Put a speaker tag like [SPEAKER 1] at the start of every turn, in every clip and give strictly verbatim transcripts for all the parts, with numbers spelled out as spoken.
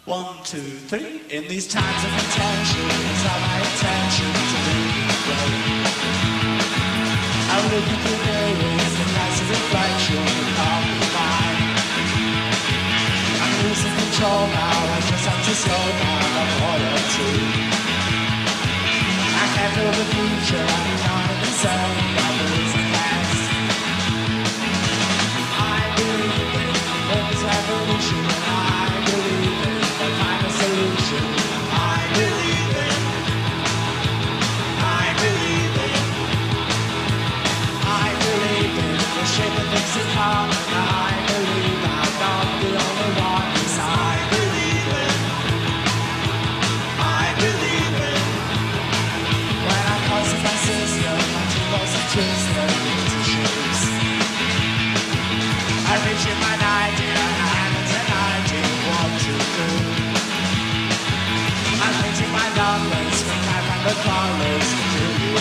[SPEAKER 1] One, two, three. In these times of attention, it's not my intention to leave you flow. I'm looking through mirrors, the nice reflection of the mind. I'm losing control now, I just have to slow down a quarter or two. I can't feel the future, I'm not in the zone, I'm losing fast. I believe in this revolution, and I believe in the final solution. I believe in, I believe in, I believe in the shape of things to come, and I believe I'm not the only one. Yes, I believe in, I believe in. When I close my system, my two close and twist their into shapes. I reach in my idea, and it's an idea what to do. I'm painting my numbers, when I find the colors to you.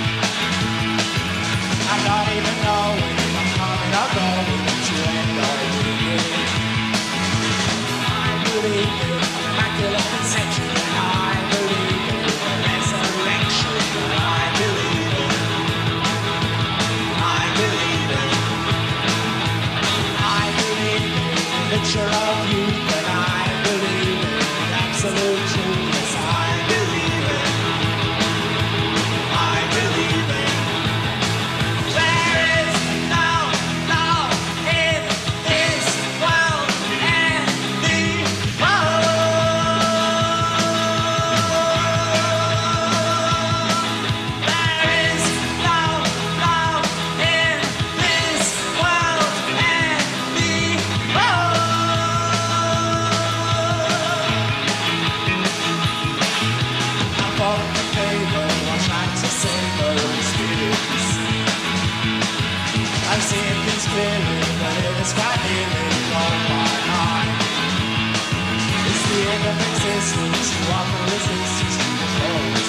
[SPEAKER 1] I'm not even knowing if I'm coming or going to end or beginning. I believe in immaculate conception, and I believe in the resurrection. I believe in, I believe in, I believe in the picture of you, and I believe in absolute truth. Yes, I believe in, I believe in. There is no law in this world and the There is no law in this world and the I'm falling in favor while trying to savor experience. I'm seeing things clearly, but it is quite nearly all my mind. It's the end of existence, to offer resistance to the force.